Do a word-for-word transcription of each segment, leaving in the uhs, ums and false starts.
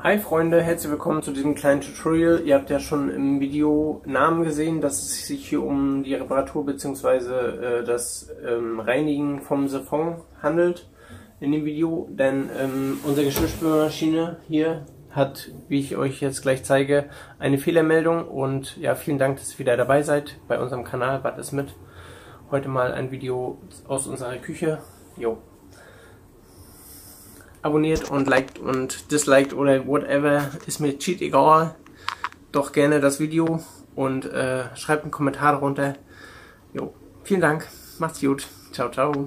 Hi Freunde, herzlich willkommen zu diesem kleinen Tutorial. Ihr habt ja schon im Video Namen gesehen, dass es sich hier um die Reparatur bzw. Äh, das ähm, Reinigen vom Siphon handelt in dem Video. Denn ähm, unsere Geschirrspülmaschine hier hat, wie ich euch jetzt gleich zeige, eine Fehlermeldung. Und ja, vielen Dank, dass ihr wieder dabei seid bei unserem Kanal. Wart es mit. Heute mal ein Video aus unserer Küche. Jo. Abonniert und liked und disliked oder whatever, ist mir cheat egal. Doch gerne das Video und äh, schreibt einen Kommentar darunter. Jo, vielen Dank, macht's gut, ciao, ciao.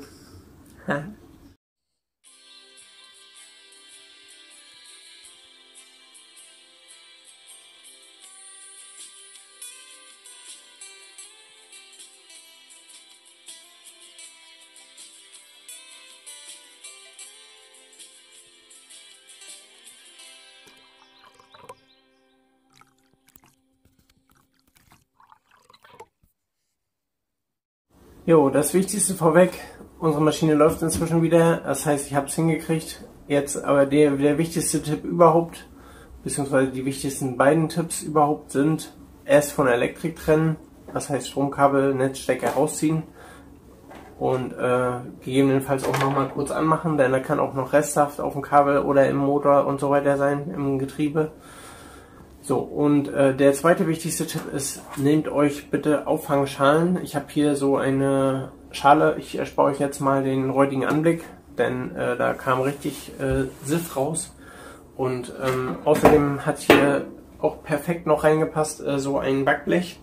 Jo, das Wichtigste vorweg, unsere Maschine läuft inzwischen wieder, das heißt, ich habe es hingekriegt. Jetzt aber der, der wichtigste Tipp überhaupt, beziehungsweise die wichtigsten beiden Tipps überhaupt sind, erst von der Elektrik trennen, das heißt Stromkabel, Netzstecker rausziehen und äh, gegebenenfalls auch nochmal kurz anmachen, denn da kann auch noch Restsaft auf dem Kabel oder im Motor und so weiter sein, im Getriebe. So, und äh, der zweite wichtigste Tipp ist, nehmt euch bitte Auffangschalen. Ich habe hier so eine Schale, ich erspare euch jetzt mal den räudigen Anblick, denn äh, da kam richtig äh, Sift raus. Und ähm, außerdem hat hier auch perfekt noch reingepasst äh, so ein Backblech.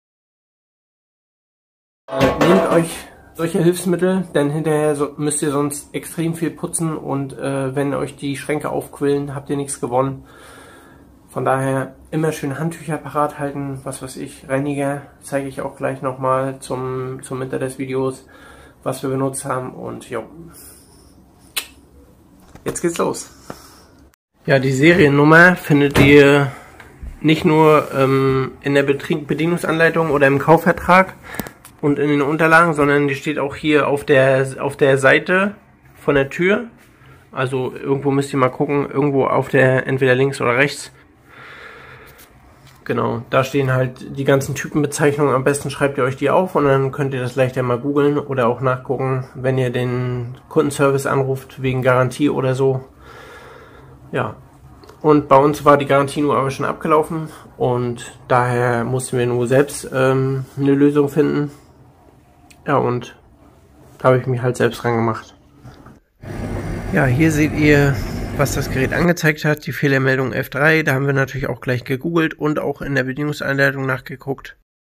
Äh, nehmt euch solche Hilfsmittel, denn hinterher so, müsst ihr sonst extrem viel putzen und äh, wenn euch die Schränke aufquillen, habt ihr nichts gewonnen. Von daher immer schön Handtücher parat halten, was weiß ich, Reiniger, zeige ich auch gleich nochmal zum, zum Mitte des Videos, was wir benutzt haben und jo. Jetzt geht's los. Ja, die Seriennummer findet ihr nicht nur ähm, in der Bedienungsanleitung oder im Kaufvertrag und in den Unterlagen, sondern die steht auch hier auf der, auf der Seite von der Tür. Also irgendwo müsst ihr mal gucken, irgendwo auf der, entweder links oder rechts. Genau, da stehen halt die ganzen Typenbezeichnungen. Am besten schreibt ihr euch die auf und dann könnt ihr das leichter mal googeln oder auch nachgucken, wenn ihr den Kundenservice anruft wegen Garantie oder so. Ja, und bei uns war die Garantie nur aber schon abgelaufen und daher mussten wir nur selbst ähm, eine Lösung finden. Ja, und da habe ich mich halt selbst dran gemacht. Ja, hier seht ihr, was das Gerät angezeigt hat, die Fehlermeldung F drei, da haben wir natürlich auch gleich gegoogelt und auch in der Bedienungsanleitung nachgeguckt.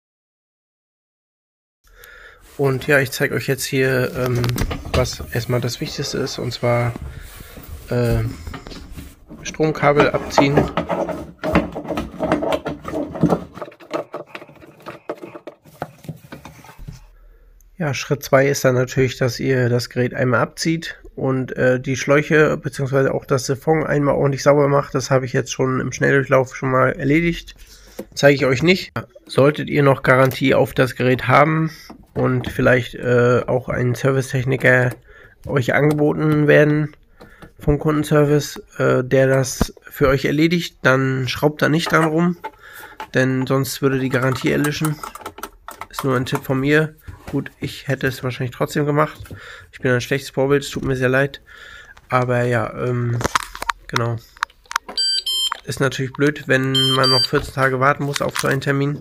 Und ja, ich zeige euch jetzt hier, ähm, was erstmal das Wichtigste ist, und zwar äh, Stromkabel abziehen. Ja, Schritt zwei ist dann natürlich, dass ihr das Gerät einmal abzieht und äh, die Schläuche bzw. auch das Siphon einmal ordentlich sauber macht. Das habe ich jetzt schon im Schnelldurchlauf schon mal erledigt. Zeige ich euch nicht. Solltet ihr noch Garantie auf das Gerät haben und vielleicht äh, auch ein Servicetechniker euch angeboten werden vom Kundenservice, äh, der das für euch erledigt, dann schraubt da nicht dran rum, denn sonst würde die Garantie erlischen. Ist nur ein Tipp von mir. Gut, ich hätte es wahrscheinlich trotzdem gemacht. Ich bin ein schlechtes Vorbild, es tut mir sehr leid. Aber ja, ähm, genau. Ist natürlich blöd, wenn man noch vierzehn Tage warten muss auf so einen Termin.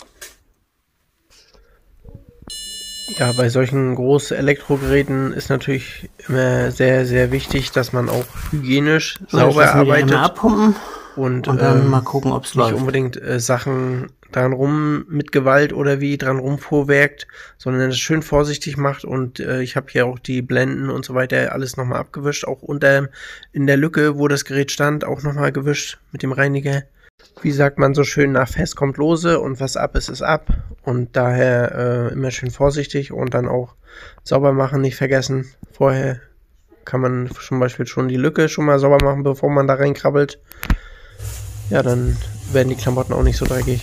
Ja, bei solchen großen Elektrogeräten ist natürlich immer sehr, sehr wichtig, dass man auch hygienisch so, sauber arbeitet. Abpumpen und, und dann ähm, mal gucken, ob es läuft. Nicht unbedingt äh, Sachen dran rum mit Gewalt oder wie dran rumvorwerkt, sondern es schön vorsichtig macht. Und äh, ich habe hier auch die Blenden und so weiter alles nochmal abgewischt, auch unter in der Lücke, wo das Gerät stand, auch nochmal gewischt mit dem Reiniger. Wie sagt man so schön, nach fest kommt lose und was ab ist, ist ab. Und daher äh, immer schön vorsichtig und dann auch sauber machen, nicht vergessen. Vorher kann man zum Beispiel schon die Lücke schon mal sauber machen, bevor man da reinkrabbelt. Ja, dann werden die Klamotten auch nicht so dreckig.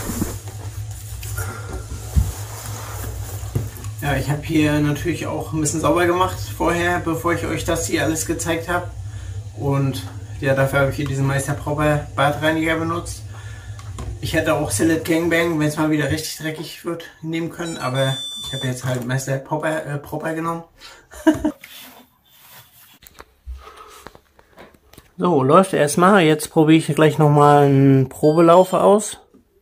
Ja, ich habe hier natürlich auch ein bisschen sauber gemacht vorher, bevor ich euch das hier alles gezeigt habe. Und Ja, dafür habe ich hier diesen Meister Proper Badreiniger benutzt. Ich hätte auch Cillit Gangbang, wenn es mal wieder richtig dreckig wird, nehmen können, aber ich habe jetzt halt Meister Proper, äh, Proper genommen. So, läuft erstmal. Jetzt probiere ich gleich nochmal einen Probelauf aus.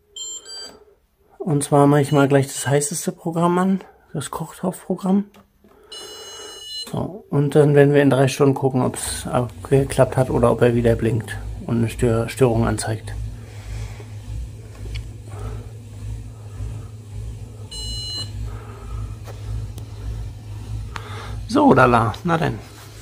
Und zwar mache ich mal gleich das heißeste Programm an, das Kochtopfprogramm. So, und dann werden wir in drei Stunden gucken, ob es geklappt hat oder ob er wieder blinkt und eine Stör Störung anzeigt. So, lala, na denn.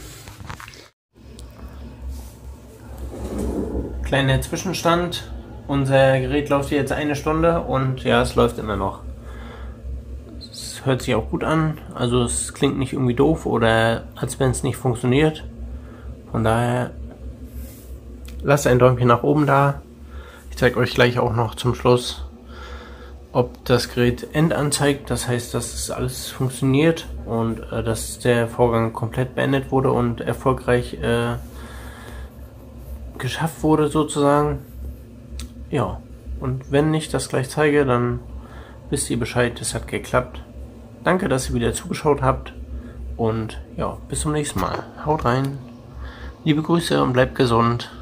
Kleiner Zwischenstand. Unser Gerät läuft jetzt eine Stunde und ja, es läuft immer noch. Es hört sich auch gut an, also es klingt nicht irgendwie doof oder als wenn es nicht funktioniert. Von daher lasst ein Däumchen nach oben da. Ich zeige euch gleich auch noch zum Schluss, ob das Gerät End anzeigt, das heißt, dass es alles funktioniert und äh, dass der Vorgang komplett beendet wurde und erfolgreich äh, geschafft wurde sozusagen. Ja, und wenn ich das gleich zeige, dann wisst ihr Bescheid, es hat geklappt. Danke, dass ihr wieder zugeschaut habt und ja, bis zum nächsten Mal. Haut rein, liebe Grüße und bleibt gesund.